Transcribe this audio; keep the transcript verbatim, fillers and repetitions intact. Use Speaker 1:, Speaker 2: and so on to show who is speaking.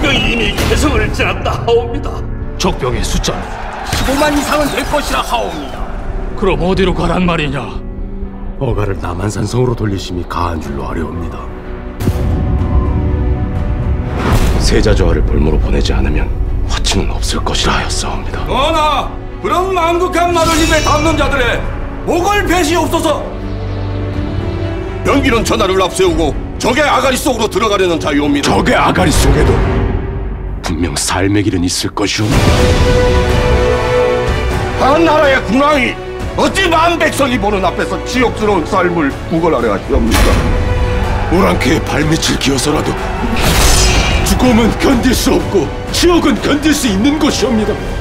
Speaker 1: 적병이 이미 개성을 지났다 하옵니다.
Speaker 2: 적병의 숫자는
Speaker 1: 십오만 이상은 될 것이라 하옵니다.
Speaker 2: 그럼 어디로 가란 말이냐?
Speaker 3: 어가를 남한산성으로 돌리심이 가한 줄로 아뢰옵니다. 세자조화를 볼모로 보내지 않으면 화치는 없을 것이라 하였사옵니다.
Speaker 1: 전하, 그런 망극한 말을 입에 담는 자들의 목을 베시옵소서.
Speaker 4: 변기는 전하를 앞세우고 적의 아가리 속으로 들어가려는 자유옵니다.
Speaker 3: 적의 아가리 속에도 분명 삶의 길은 있을 것이옵니다.
Speaker 4: 한 나라의 군왕이 어찌 만 백성이 보는 앞에서 지옥스러운 삶을 구걸하려 하시옵니까?
Speaker 3: 오랑캐의 발밑을 기어서라도 죽음은 견딜 수 없고 지옥은 견딜 수 있는 것이옵니다.